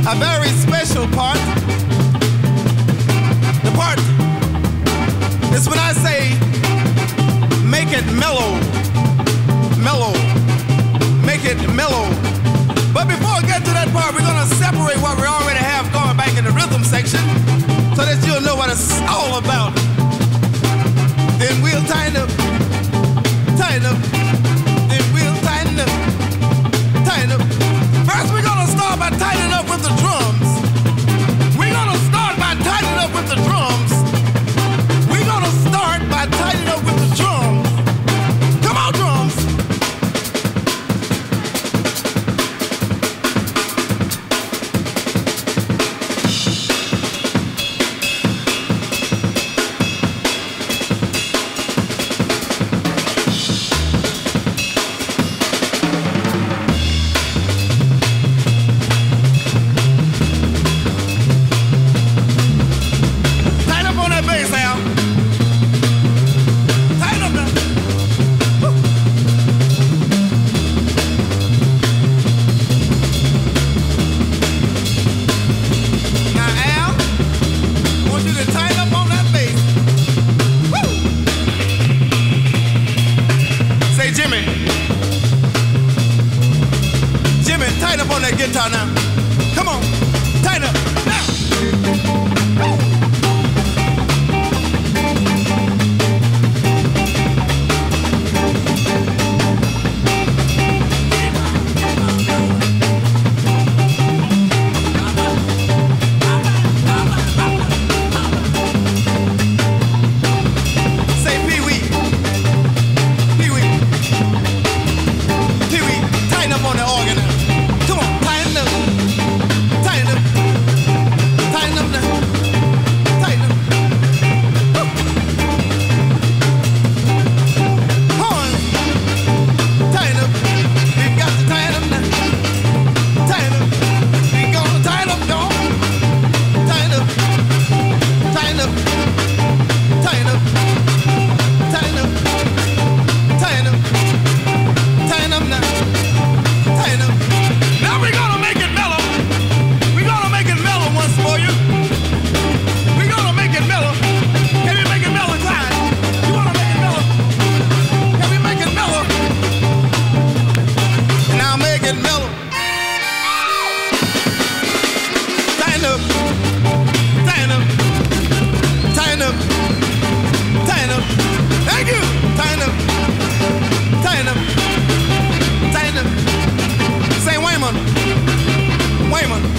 a very special part. The part is when I say make it mellow, mellow, make it mellow. But before I get to that part, we're gonna separate what we already have going back in the rhythm section so that you'll know what it's all about. Then we'll tighten up, tighten up, then we'll tighten up, tighten up. First we're gonna start by tightening up with the drums. We're gonna start by tightening up with the drums. We're gonna start by tightening up with the drums. Come on, drums. Guitar now. Come on, tighten up now. Say Pee-wee, Pee-wee, Pee-wee, tighten up on the organ now. Come on. Tighten up, tighten up, tighten up now, tighten up. Woo. Horn, tighten up. We got to tighten up now. Tighten up. We gonna tighten up, y'all. Tighten up, tighten up, tighten up, tighten up, tighten up, tighten up now. Tighten up. Now we're gonna make it mellow. We're gonna make it mellow once for you. We're gonna make it mellow. Can we make it mellow, Clyde? You wanna make it mellow? Can we make it mellow? Now make it mellow. Tighten up. Tighten up. Tighten up. Tighten up. Thank you. Tighten up. Tighten up. Tighten up. Say Wayman. Wayman.